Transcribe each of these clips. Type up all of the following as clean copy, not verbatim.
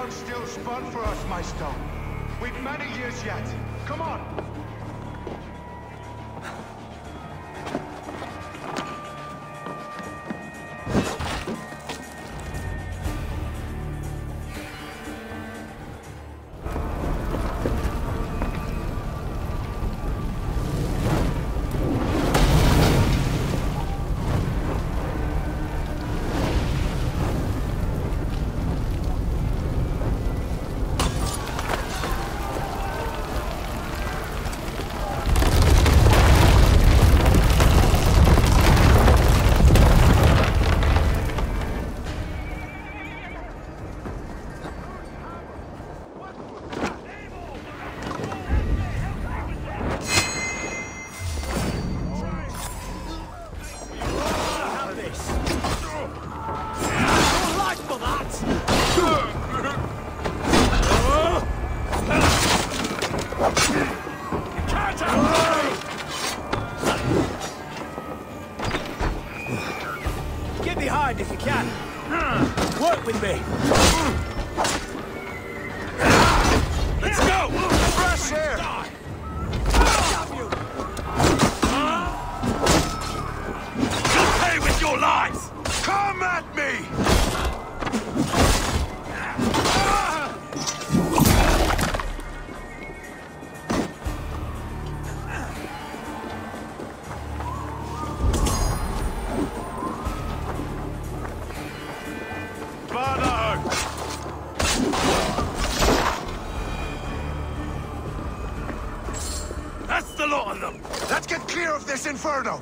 could still spun for us, my stone. We've many years yet. Come on! If you can. Work with me. Let's go! Fresh air! You'll pay with your lives! Come at me! That's the lot of them! Let's get clear of this inferno!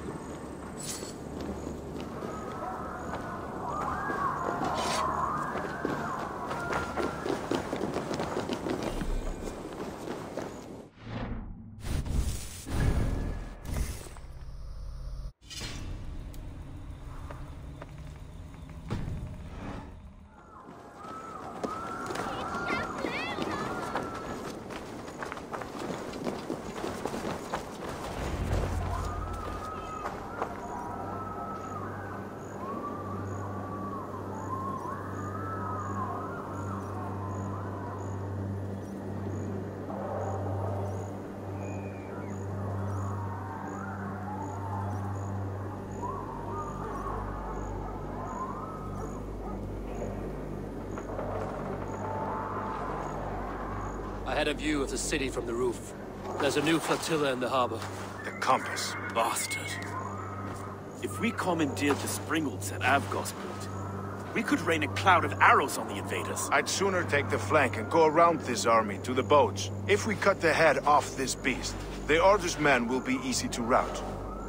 I had a view of the city from the roof. There's a new flotilla in the harbor. The compass. Bastard. If we commandeered the Springolds at Avgosport, we could rain a cloud of arrows on the invaders. I'd sooner take the flank and go around this army to the boats. If we cut the head off this beast, the Order's men will be easy to rout.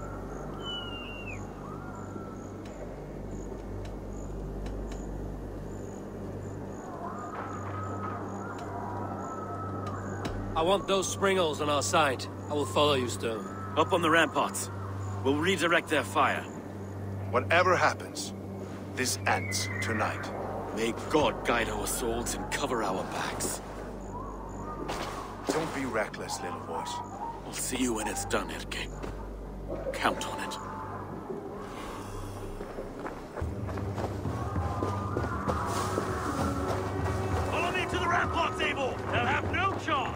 I want those Springolds on our side. I will follow you, Stone. Up on the ramparts. We'll redirect their fire. Whatever happens, this ends tonight. May God guide our swords and cover our backs. Don't be reckless, little boys. I'll see you when it's done, Erke. Count on it. Follow me to the ramparts, Abel! They'll have no chance!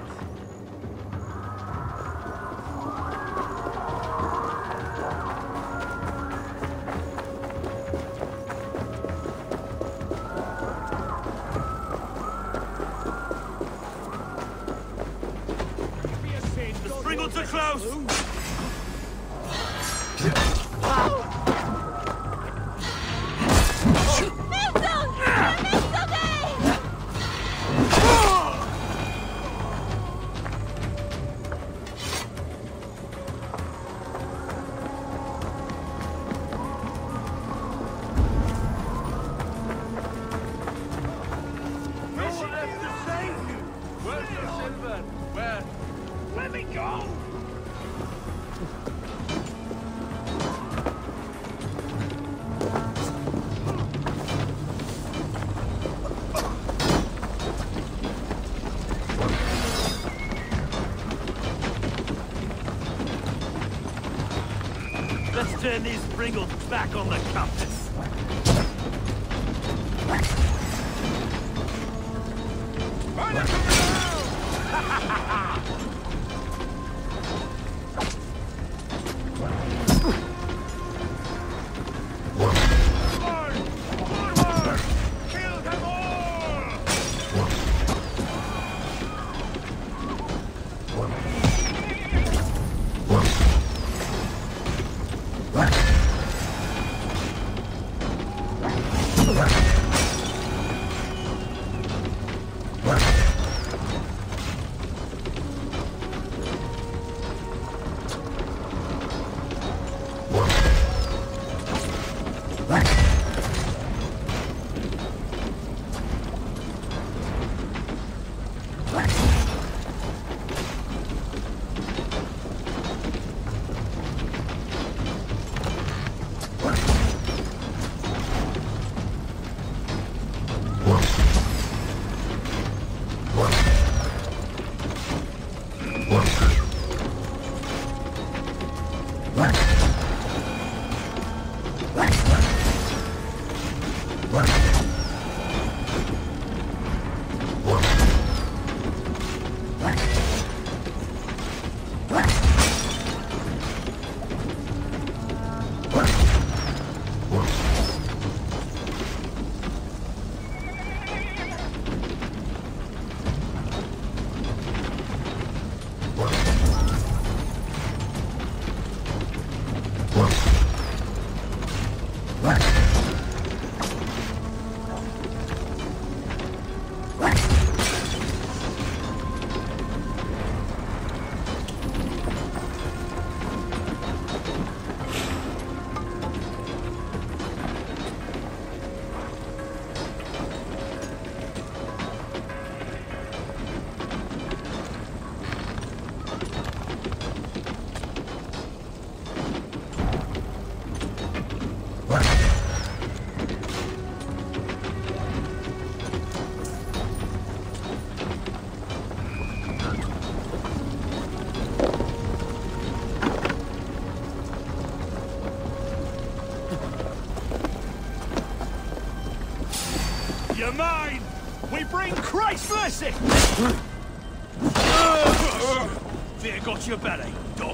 Springolds are close! Let me go! Let's turn these Springolds back on the compass. You're mine! We bring Christ's mercy! Fear got your belly, dog.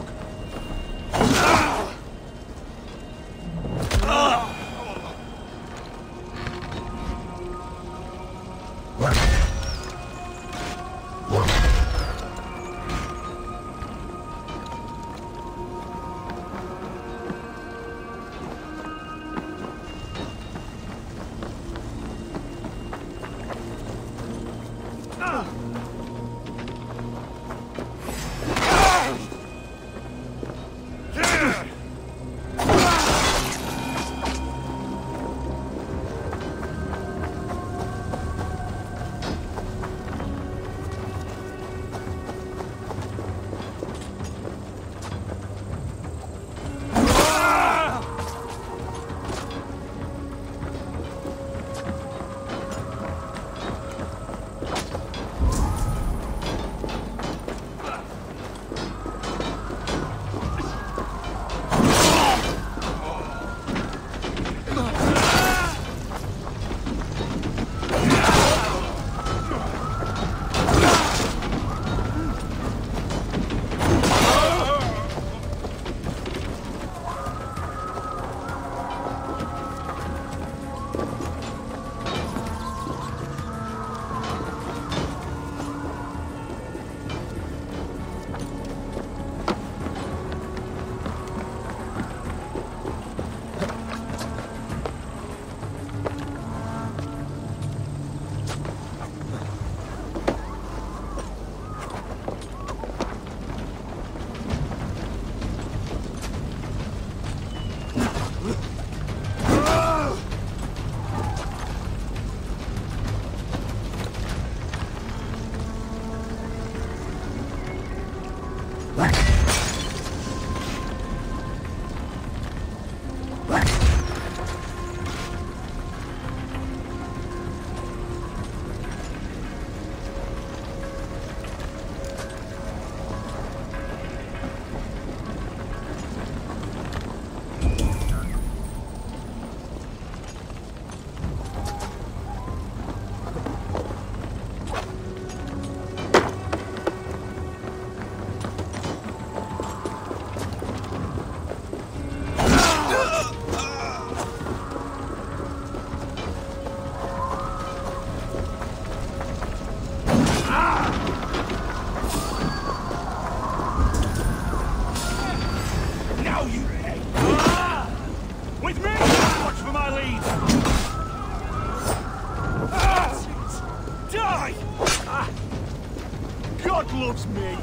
God loves me.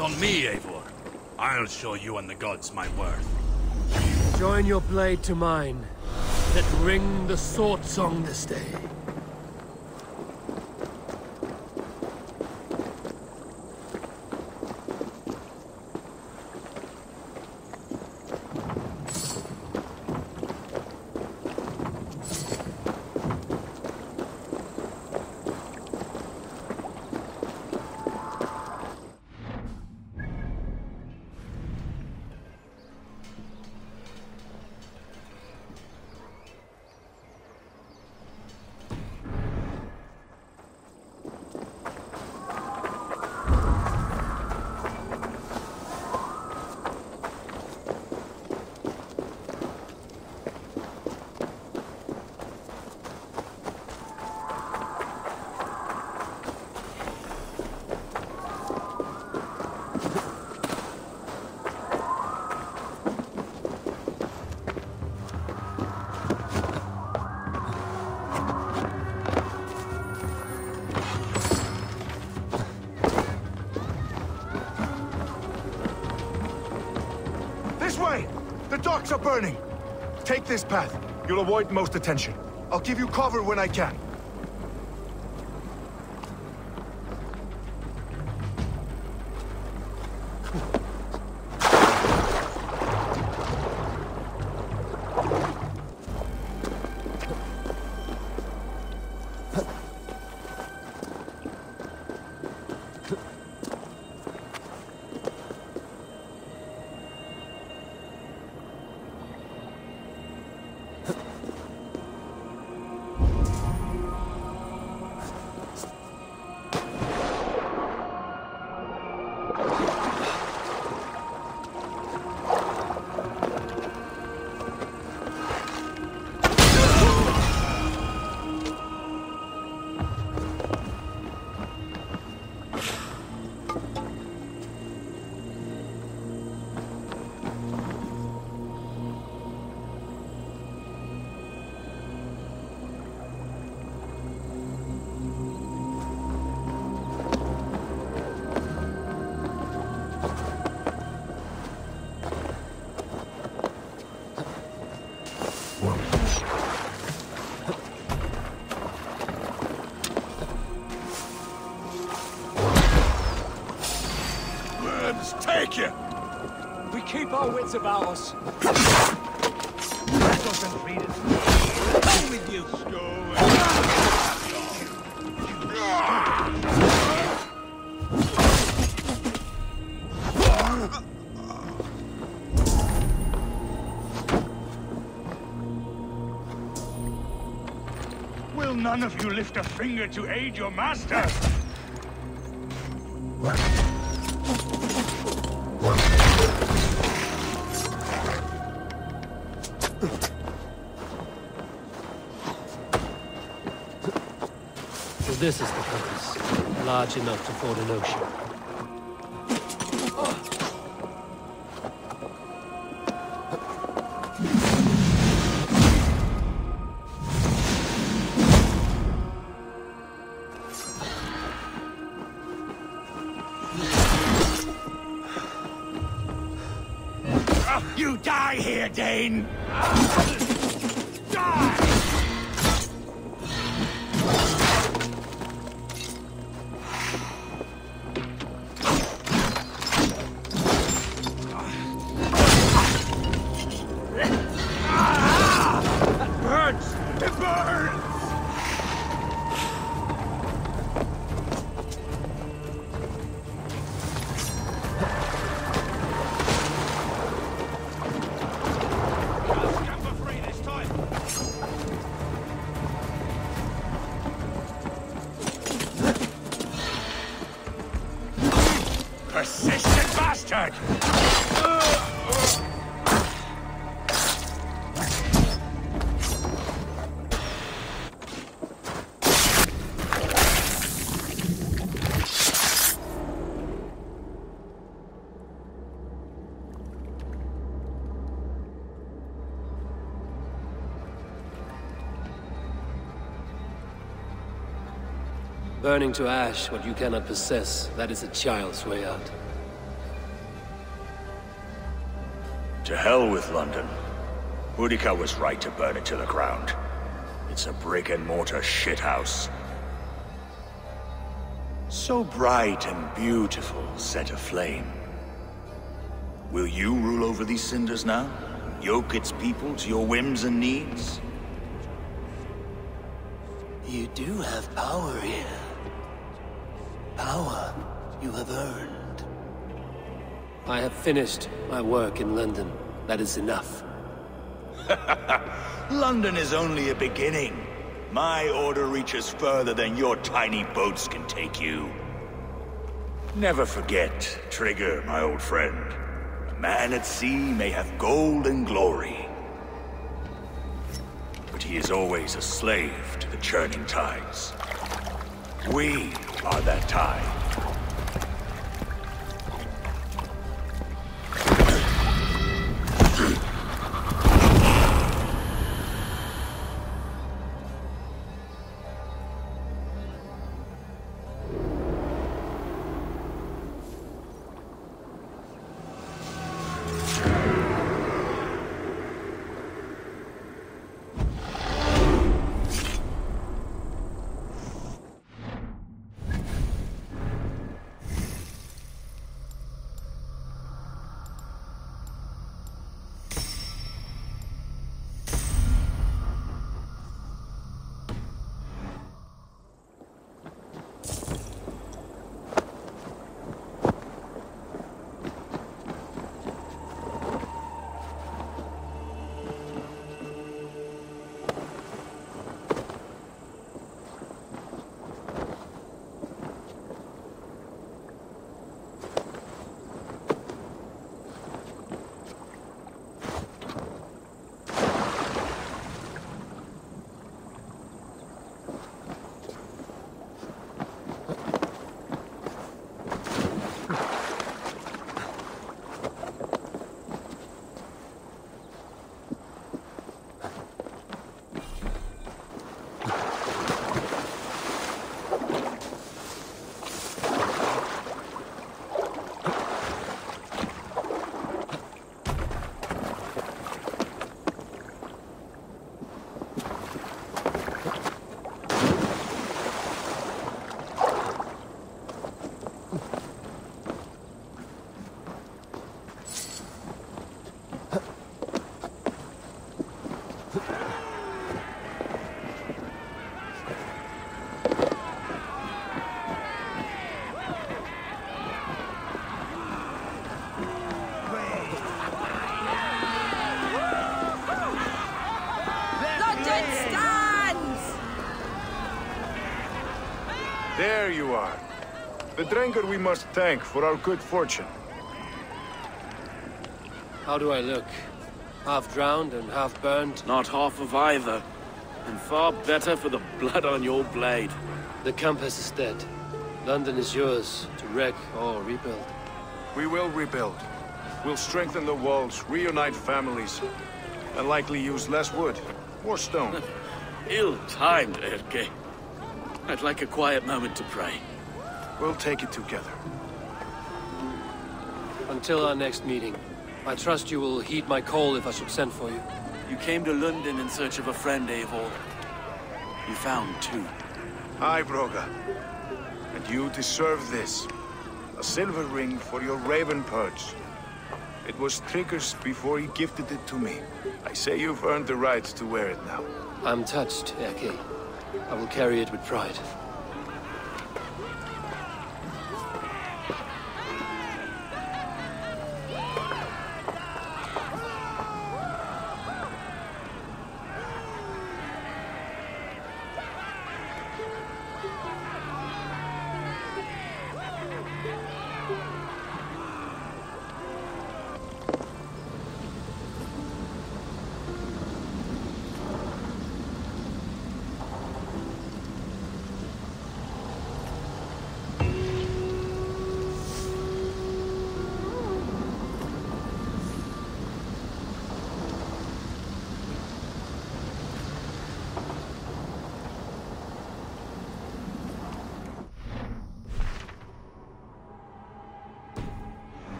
count on me, Eivor. I'll show you and the gods my worth. Join your blade to mine. Let ring the sword song this day. This way! The docks are burning! Take this path. You'll avoid most attention. I'll give you cover when I can. Take you! We keep our wits about us. Doesn't read it. Go with you! Will none of you lift a finger to aid your master? So this is the compass, large enough to ford an ocean. You die here, Dane! Die! Burns! It burns! Persistent bastard! Burning to ash what you cannot possess, that is a child's way out. To hell with London. Boudica was right to burn it to the ground. It's a brick-and-mortar shithouse. So bright and beautiful, set aflame. Will you rule over these cinders now? Yoke its people to your whims and needs? You do have power here. Power you have earned. I have finished my work in London. That is enough. London is only a beginning. My order reaches further than your tiny boats can take you. Never forget, Trigger, my old friend. A man at sea may have gold and glory, but he is always a slave to the churning tides. We are that tide. There you are. The Drenker we must thank for our good fortune. How do I look? Half drowned and half burned? Not half of either. And far better for the blood on your blade. The Compass is dead. London is yours, to wreck or rebuild. We will rebuild. We'll strengthen the walls, reunite families, and likely use less wood, more stone. Ill-timed, Erke. I'd like a quiet moment to pray. We'll take it together. Until our next meeting, I trust you will heed my call if I should send for you. You came to London in search of a friend, Eivor. You found two. Aye, Broga. And you deserve this. A silver ring for your raven purge. It was Trigger's before he gifted it to me. I say you've earned the right to wear it now. I'm touched, Erke. I will carry it with pride.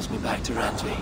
brings me back to Randvi.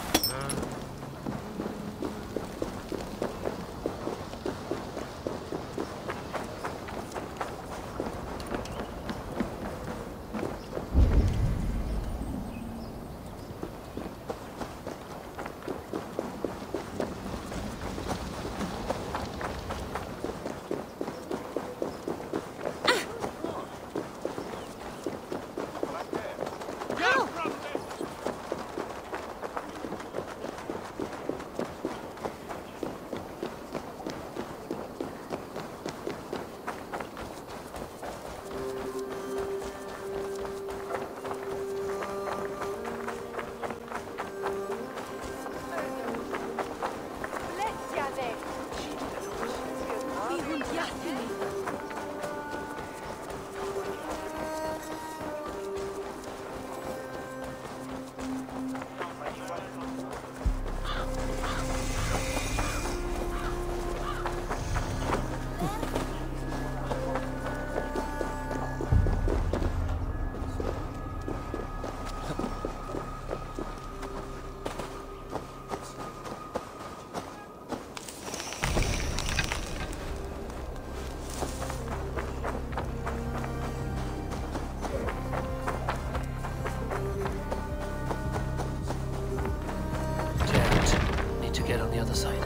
Get on the other side.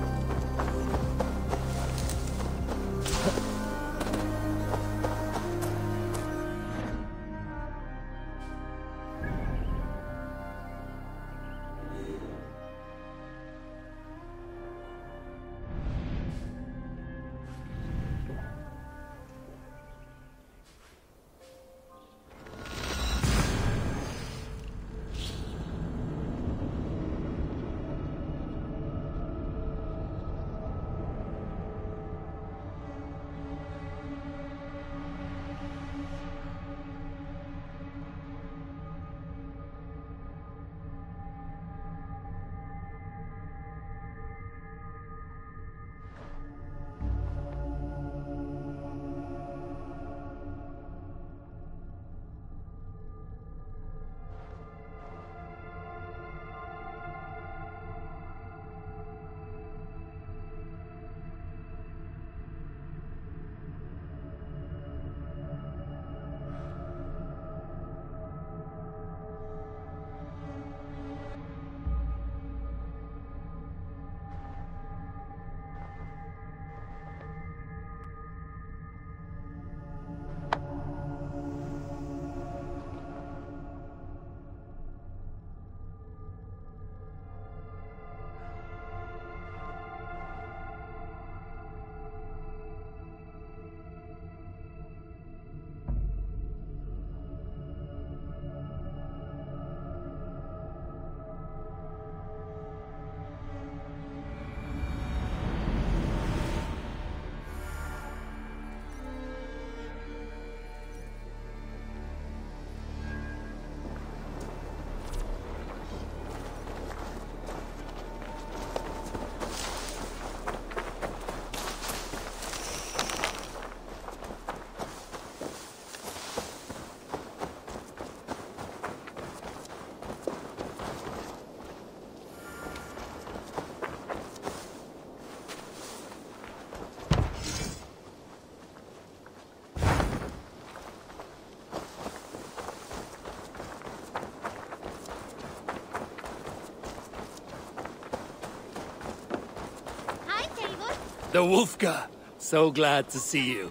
The Wolfka! So glad to see you.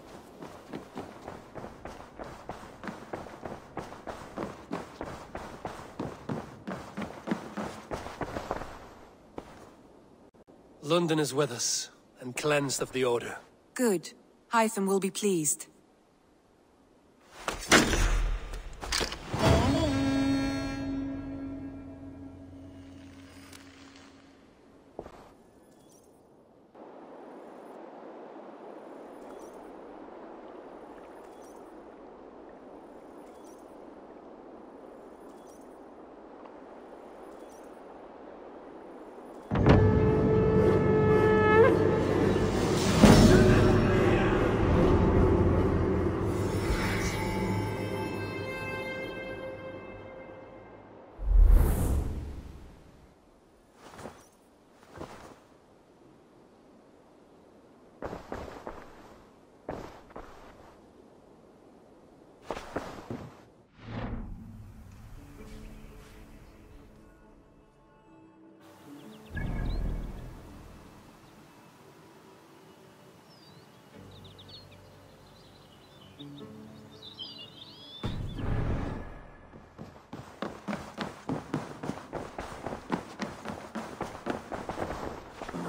London is with us, and cleansed of the Order. Good. Hytham will be pleased.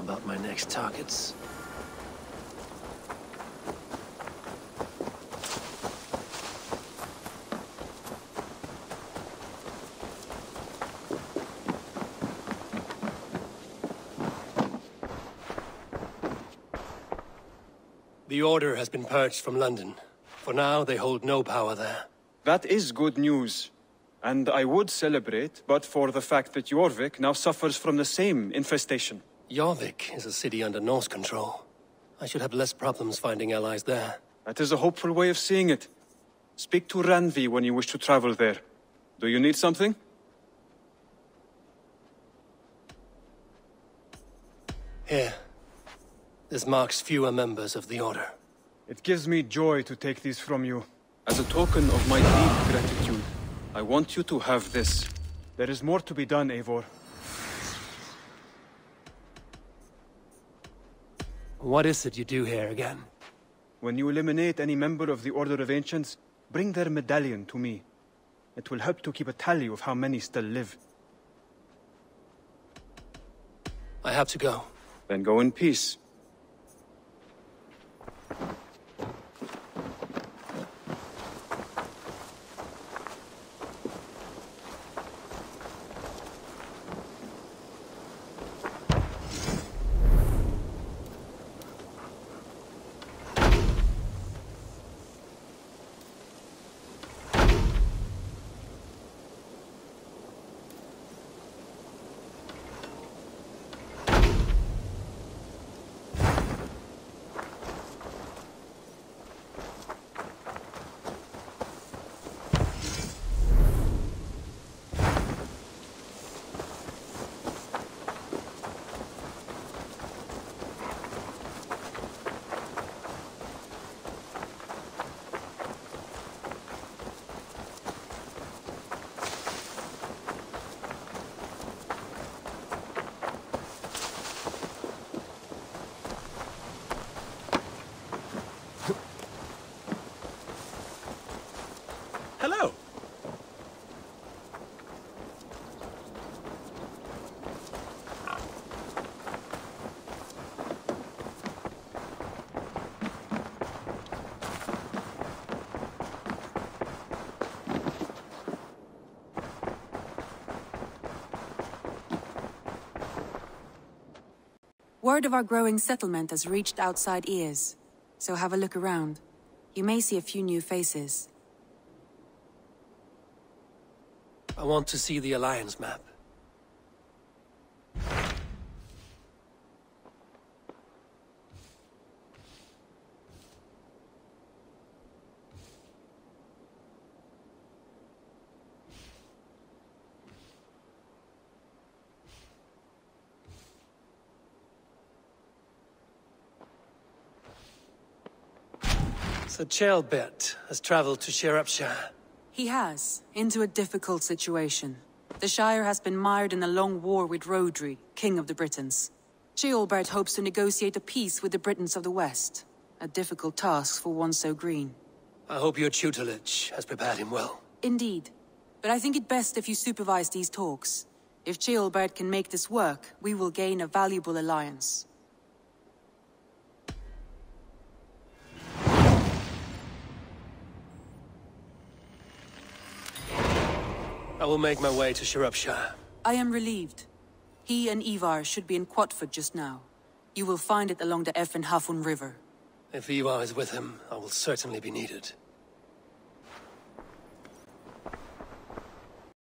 about my next targets. The Order has been purged from London. For now, they hold no power there. That is good news. And I would celebrate, but for the fact that Jorvik now suffers from the same infestation. Jorvik is a city under Norse control. I should have less problems finding allies there. That is a hopeful way of seeing it. Speak to Randvi when you wish to travel there. Do you need something? Here. This marks fewer members of the Order. It gives me joy to take these from you. As a token of my deep gratitude, I want you to have this. There is more to be done, Eivor. What is it you do here again? When you eliminate any member of the Order of Ancients, bring their medallion to me. It will help to keep a tally of how many still live. I have to go. Then go in peace. Hello. Word of our growing settlement has reached outside ears, so have a look around. You may see a few new faces. I want to see the Alliance map. So Ceolbert has traveled to Shropshire. He has, into a difficult situation. The Shire has been mired in a long war with Rhodri, King of the Britons. Ceolbert hopes to negotiate a peace with the Britons of the West. A difficult task for one so green. I hope your tutelage has prepared him well. Indeed. But I think it best if you supervise these talks. If Ceolbert can make this work, we will gain a valuable alliance. I will make my way to Shropshire. I am relieved. He and Ivar should be in Quatford just now. You will find it along the Effen Hafun River. If Ivar is with him, I will certainly be needed.